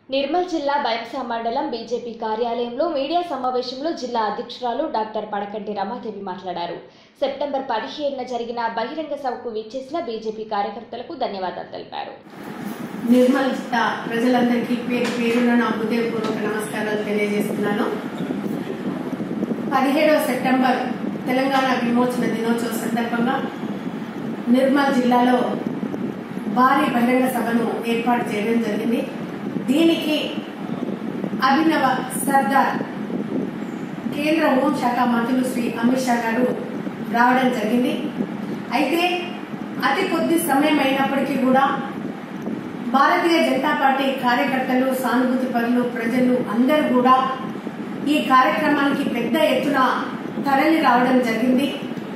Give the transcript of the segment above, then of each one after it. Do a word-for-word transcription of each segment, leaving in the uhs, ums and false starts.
నిర్మల్ జిల్లా బైంసా మండలం బీజేపీ కార్యాలయంలో మీడియా సమావేశంలో జిల్లా అధ్యక్షురాలు డాక్టర్ పడకంటి రమాదేవి మాట్లాడారు. సెప్టెంబర్ పదిహేడున జరిగిన బహిరంగ సభకు విచ్చేసిన బీజేపీ కార్యకర్తలకు ధన్యవాదాలు తెలిపారు. నిర్మల్ జిల్లా ప్రజలందరికీ పేరు పేరున నా హృదయపూర్వక నమస్కారాలు తెలియజేస్తున్నాను. పదిహేడవ సెప్టెంబర్ తెలంగాణ విమోచన దినోత్సవ సందర్భంగా నిర్మల్ జిల్లాలో భారీ బహిరంగ సభను ఏర్పాటు చేయడం జరిగింది. దీనికి అభినవ సర్దార్ కేంద్ర హోంశాఖ మంత్రులు శ్రీ అమిత్ షా గారు రావడం జరిగింది. అయితే అతి కొద్ది సమయం అయినప్పటికీ కూడా భారతీయ జనతా పార్టీ కార్యకర్తలు, సానుభూతి పరులు, ప్రజలు అందరూ కూడా ఈ కార్యక్రమానికి పెద్ద ఎత్తున తరలి రావడం జరిగింది.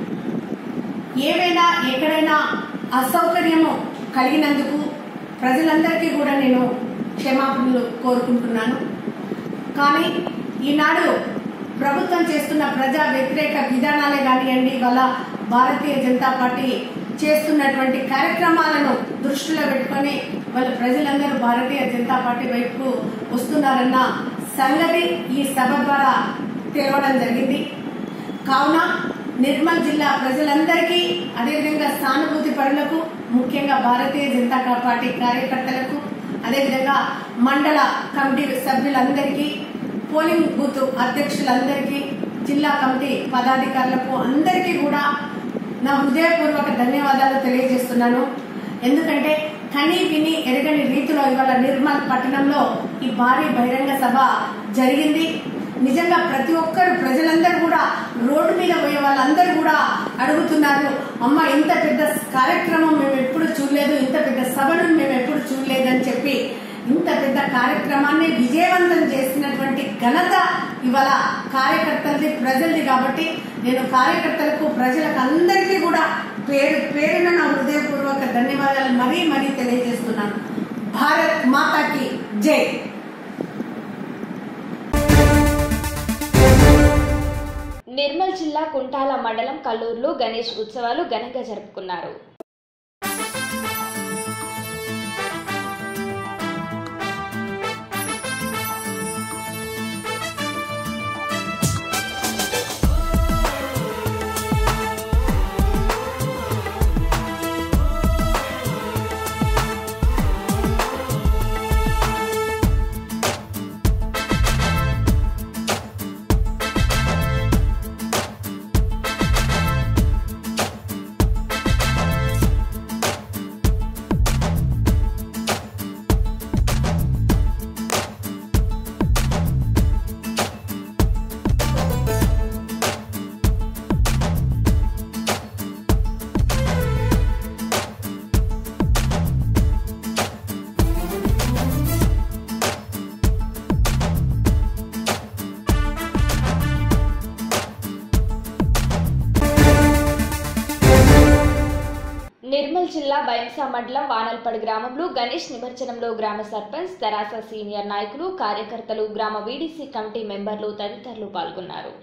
ఏవైనా ఎక్కడైనా అసౌకర్యము కలిగినందుకు ప్రజలందరికీ కూడా నేను క్షమాపణలు కోరుకుంటున్నాను. కానీ ఈనాడు ప్రభుత్వం చేస్తున్న ప్రజా వ్యతిరేక విధానాలే కానివ్వండి, వాళ్ళ భారతీయ జనతా పార్టీ చేస్తున్నటువంటి కార్యక్రమాలను దృష్టిలో పెట్టుకొని వాళ్ళ ప్రజలందరూ భారతీయ జనతా పార్టీ వైపు వస్తున్నారన్న సంగతి ఈ సభ ద్వారా తెలవడం జరిగింది. కావున నిర్మల్ జిల్లా ప్రజలందరికీ, అదేవిధంగా సానుభూతి పరులకు, ముఖ్యంగా భారతీయ జనతా పార్టీ కార్యకర్తలకు, అదేవిధంగా మండల కమిటీ సభ్యులందరికీ, పోలింగ్ బూత్ అధ్యక్షులందరికీ, జిల్లా కమిటీ పదాధికారులకు అందరికీ కూడా నా హృదయపూర్వక ధన్యవాదాలు తెలియజేస్తున్నాను. ఎందుకంటే కని విని ఎరగని రీతిలో ఇవాళ నిర్మల్ పట్టణంలో ఈ భారీ బహిరంగ సభ జరిగింది. నిజంగా ప్రతి ఒక్కరు ప్రజలందరూ కూడా రోడ్డు మీద పోయే వాళ్ళందరూ కూడా అడుగుతున్నారు, అమ్మ ఇంత పెద్ద కార్యక్రమం మేము ఎప్పుడు చూడలేదు, ఇంత పెద్ద సభను మేము ఎప్పుడు చూడలేదని చెప్పి ఇంత పెద్ద కార్యక్రమాన్ని విజయవంతం చేసినటువంటి ఘనత ఇవాళ కార్యకర్తలది, ప్రజలది. కాబట్టి నేను కార్యకర్తలకు, ప్రజలకు అందరికీ కూడా పేరు పేరున నా హృదయపూర్వక ధన్యవాదాలు మరీ మరీ తెలియజేస్తున్నాను. భారత్ మాతాకి జై. నిర్మల్ జిల్లా కుంటాల మండలం కల్లూరులో గణేష్ ఉత్సవాలు ఘనంగా జరుపుకున్నారు. నిర్మల్ జిల్లా బైంసా మండలం వానల్పడ్ గ్రామంలో గణేష్ నిమజ్జనంలో గ్రామ సర్పంచ్, తెరాస సీనియర్ నాయకులు, కార్యకర్తలు, గ్రామ వీడీసీ కమిటీ మెంబర్లు తదితరులు పాల్గొన్నారు.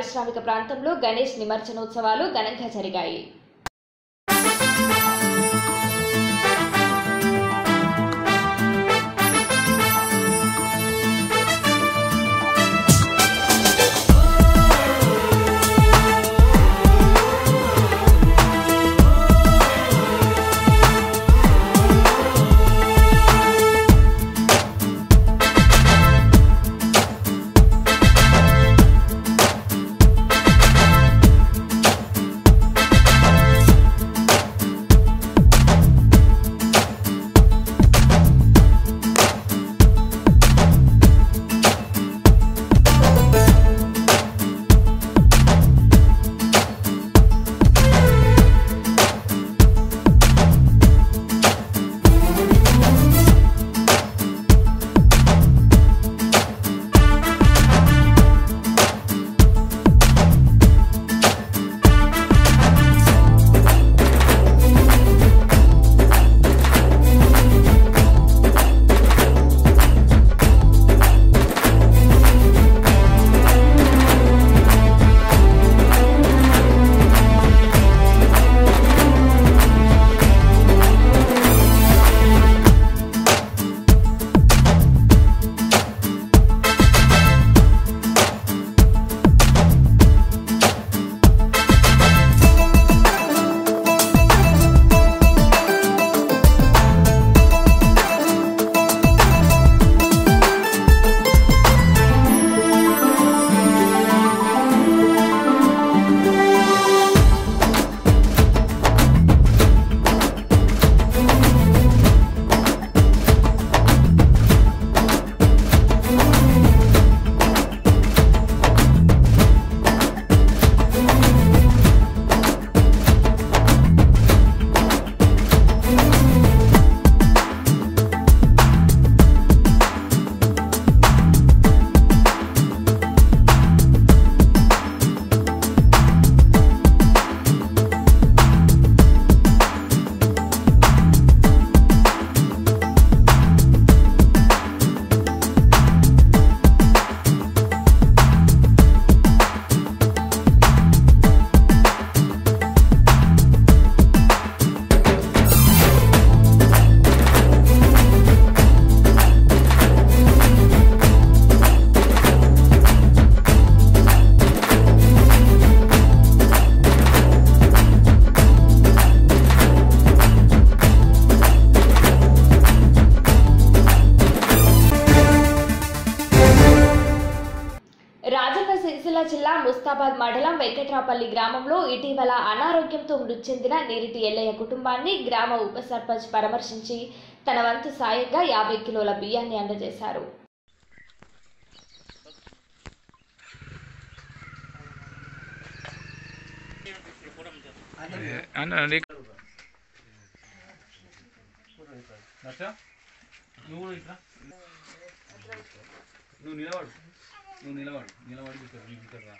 పారిశ్రామిక ప్రాంతంలో గణేష్ నిమజ్జనోత్సవాలు ఘనంగా జరిగాయి. జిల్లా ముస్తాబాద్ మండలం వెంకట్రాపల్లి గ్రామంలో ఇటీవల అనారోగ్యంతో మృతి చెందిన నీరిటి ఎల్లయ్య కుటుంబాన్ని గ్రామ ఉప సర్పంచ్ పరామర్శించి తన వంతు సాయంగా యాభై కిలోల బియ్యాన్ని అందజేశారు. నువ్వు నిలబడు నువ్వు నిలబడు నిలబడి ఇక్కడ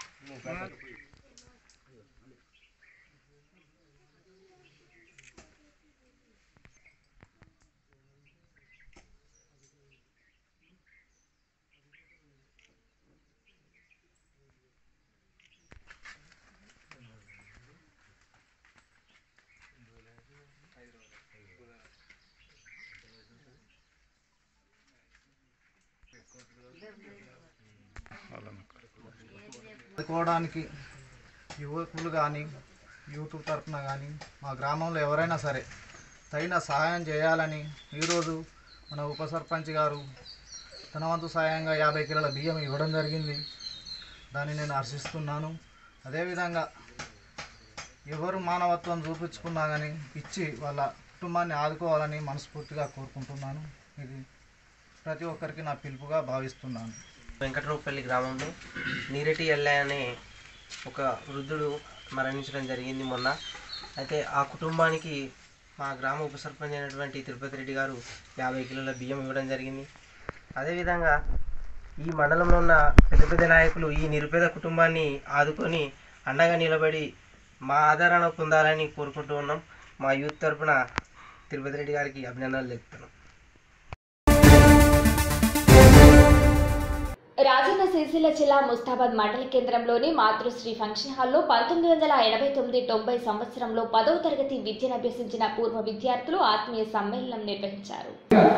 ఆదుకోవడానికి యువకులు కానీ యూట్యూబ్ తరఫున కానీ మా గ్రామంలో ఎవరైనా సరే తగిన సహాయం చేయాలని ఈరోజు మన ఉప సర్పంచ్ గారు తన వంతు సహాయంగా యాభై కిలోల బియ్యం ఇవ్వడం జరిగింది. దాన్ని నేను హర్షిస్తున్నాను. అదేవిధంగా ఎవరు మానవత్వం చూపించుకున్నా కానీ ఇచ్చి వాళ్ళ కుటుంబాన్ని ఆదుకోవాలని మనస్ఫూర్తిగా కోరుకుంటున్నాను. ఇది ప్రతి ఒక్కరికి నా పిలుపుగా భావిస్తున్నాను. వెంకట్రాపల్లి గ్రామంలో నీరెటి ఎల్లయ్య అనే ఒక వృద్ధుడు మరణించడం జరిగింది మొన్న. అయితే ఆ కుటుంబానికి మా గ్రామ ఉప సర్పంచ్ అయినటువంటి తిరుపతి రెడ్డి గారు యాభై కిలోల బియ్యం ఇవ్వడం జరిగింది. అదేవిధంగా ఈ మండలంలో ఉన్న పెద్ద పెద్ద నాయకులు ఈ నిరుపేద కుటుంబాన్ని ఆదుకొని అండగా నిలబడి మా ఆదరణ పొందాలని కోరుకుంటూ ఉన్నాం. మా యూత్ తరఫున తిరుపతి రెడ్డి గారికి అభినందనలు తెలుపుతున్నాం. రాజన్న సిరిసిల్ల జిల్లా ముస్తాబాద్ మండల కేంద్రంలోని మాతృశ్రీ ఫంక్షన్ హాల్లో పంతొమ్మిది వందల ఎనభై తొమ్మిది తొంభై సంవత్సరంలో పదవ తరగతి విద్యను అభ్యసించిన పూర్వ విద్యార్థులు ఆత్మీయ సమ్మేళనం నిర్వహించారు.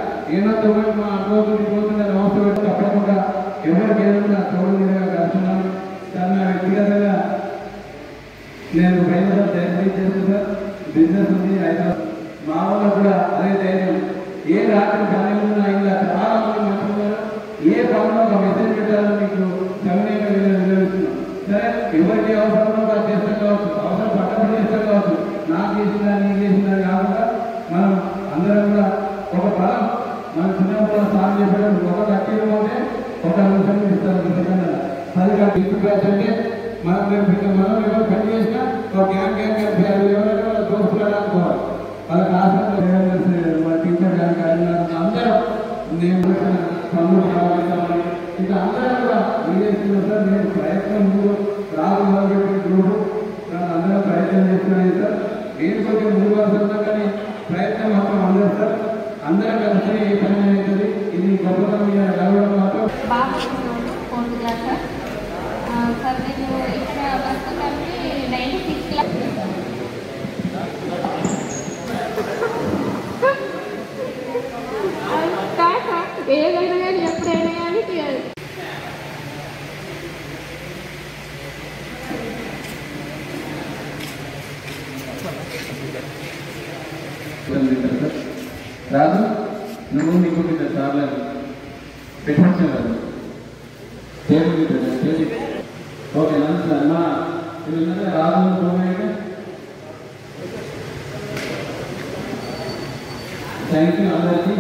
ఏ రాత్రి సమయంలో ఇలా చాలా మంది ఏ పనులు ఒక మెసేజ్ పెట్టాలని మీకు సమయంగా నిర్వహిస్తున్నాం. సరే, ఎవరికి అవసరంలో చేస్తాం కావచ్చు, అవసరం పట్టబడి చేస్తాం కావచ్చు, నాకు చేసిందా నీకు చేసిందా కాకుండా మనం అందరం కూడా ఒక పదం మనం చిన్నప్పుడు సాగు చేసేటప్పుడు ఒక లక్కీలు పోతే ఒక నిమిషం ఇస్తాను. అది కాదు క్లాస్ అంటే మనం మనం ఎవరు పని చేసినా ఒక గ్యాంగ్ గ్యాంగ్ కలిపి ఎవరైనా దోస్తులు అనుకోవాలి. వాళ్ళకి ఆసక్తి మా టీచర్ గారు కానీ అందరూ నేను పనులు కావాలి. ఇంకా అందరూ కూడా వీడియో సార్ నేను ప్రయత్నం ముందు రాదు మొదలుపెట్టిన గ్రూపు అందరూ ప్రయత్నం చేస్తున్నాను సార్. నేను కొంచెం ముందు వస్తున్నా కానీ ప్రయత్నం మాత్రం అందరూ సార్ అందరం కలిసి ఏ పని అవుతుంది. ఇది గొప్పతనం మీద గెలవడం మాత్రం బాగా ఫోర్త్ క్లాస్ సార్. సార్ నేను ఇక్కడ ప్రస్తుతానికి నైన్టీ సిక్స్ క్లాస్ ఏదైనా కానీ ఎప్పుడైనా కానీ రాదు నువ్వు నీకు చాలా పెట్టాను కదా ఓకే నమస్తే అమ్మా ఇది రాదు థ్యాంక్ యూ అందరికీ.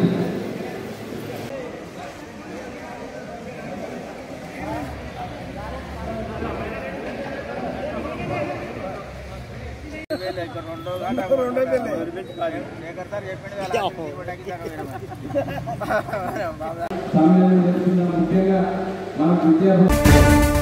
సమయం ముఖ్యంగా మనకు విద్యార్థులు